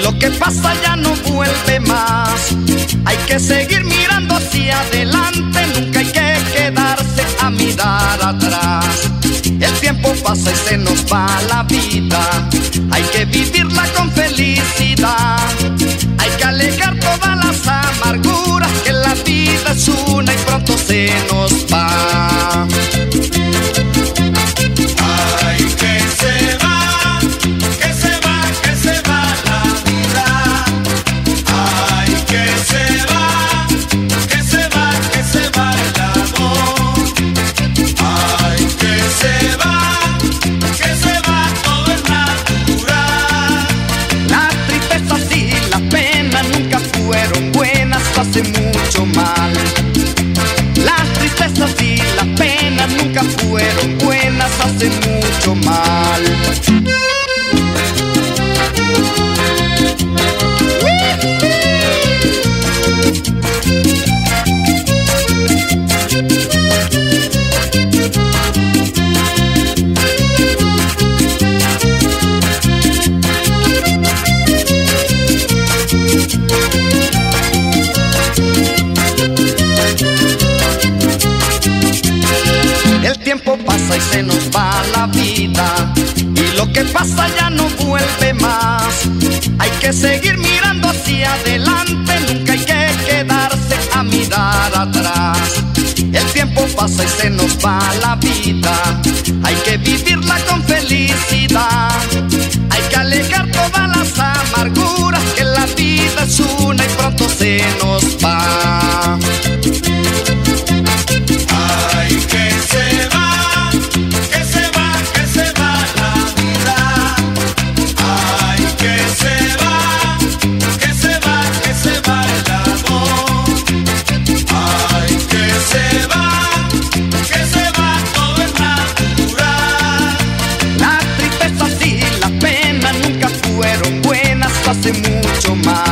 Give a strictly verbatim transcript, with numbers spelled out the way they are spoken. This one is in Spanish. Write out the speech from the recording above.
lo que pasa ya no vuelve más. Hay que seguir mirando hacia adelante, nunca hay que quedarse a mirar atrás. El tiempo pasa y se nos va la vida, hay que vivirla con felicidad. Hay que alejar todas las amarguras, que la vida es una y pronto se nos va. Ay, que se va, que se va, que se va la vida. Ay, que se va, que se va, que se va el amor. Ay, que se va, que se va todo es natural. Las tristezas y las penas nunca fueron buenas, hace mucho mal. Las tristezas y las penas nunca fueron buenas, hace mucho mal. El tiempo pasa y se nos va la vida, y lo que pasa ya no vuelve más. Hay que seguir mirando hacia adelante, nunca hay que quedarse a mirar atrás. El tiempo pasa y se nos va la vida, hay que vivirla con felicidad. Hay que alejar todas las amarguras, que la vida es una y pronto se nos va. Ay, que se va, que se va, que se va la vida. Ay, que se va, que se va, que se va el amor. Ay, que se va, que se va todo es natural. Las tristezas y las penas nunca fueron buenas, hace mucho mal.